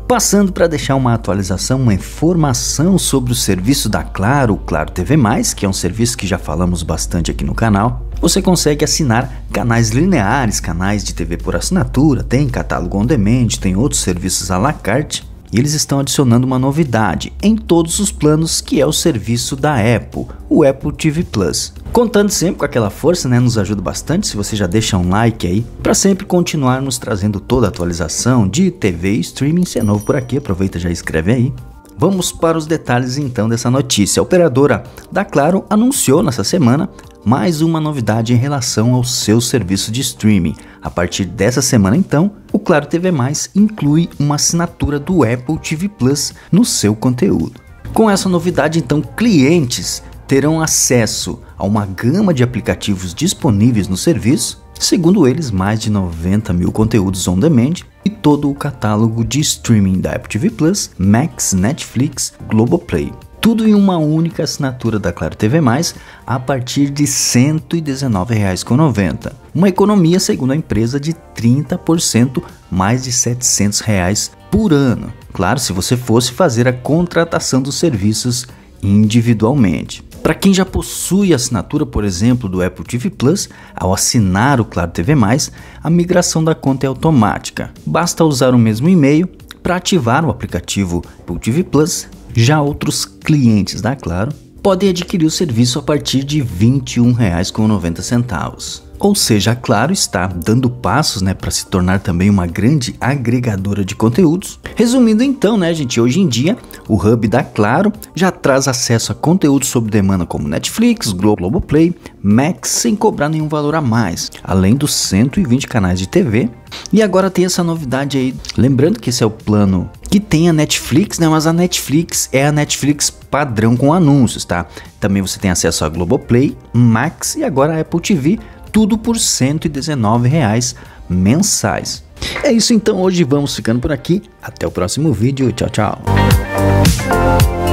Passando para deixar uma atualização, uma informação sobre o serviço da Claro, o Claro TV+, que é um serviço que já falamos bastante aqui no canal. Você consegue assinar canais lineares, canais de TV por assinatura, tem catálogo on demand, tem outros serviços à la carte. E eles estão adicionando uma novidade em todos os planos, que é o serviço da Apple, o Apple TV Plus. Contando sempre com aquela força, né, nos ajuda bastante se você já deixa um like aí, para sempre continuar nos trazendo toda a atualização de TV e streaming. Se é novo por aqui, aproveita e já escreve aí. Vamos para os detalhes então dessa notícia. A operadora da Claro anunciou nessa semana mais uma novidade em relação ao seu serviço de streaming. A partir dessa semana então, o Claro TV+, inclui uma assinatura do Apple TV Plus no seu conteúdo. Com essa novidade então, clientes terão acesso a uma gama de aplicativos disponíveis no serviço, segundo eles mais de 90 mil conteúdos on demand e todo o catálogo de streaming da Apple TV Plus, Max, Netflix, Globoplay. Tudo em uma única assinatura da Claro TV+, a partir de R$ 119,90. Uma economia, segundo a empresa, de 30%, mais de R$ 700 por ano. Claro, se você fosse fazer a contratação dos serviços individualmente. Para quem já possui a assinatura, por exemplo, do Apple TV Plus, ao assinar o Claro TV+, a migração da conta é automática. Basta usar o mesmo e-mail para ativar o aplicativo Apple TV Plus. Já outros clientes da Claro podem adquirir o serviço a partir de R$ 21,90. Ou seja, a Claro está dando passos, para se tornar também uma grande agregadora de conteúdos. Resumindo então, gente, hoje em dia o hub da Claro já traz acesso a conteúdos sob demanda como Netflix, Globoplay, Max, sem cobrar nenhum valor a mais, além dos 120 canais de TV. E agora tem essa novidade aí, lembrando que esse é o plano que tem a Netflix, mas a Netflix é a Netflix padrão com anúncios, tá? Também você tem acesso a Globoplay, Max e agora a Apple TV, tudo por R$ 119 mensais. É isso então, hoje vamos ficando por aqui, até o próximo vídeo, tchau, tchau.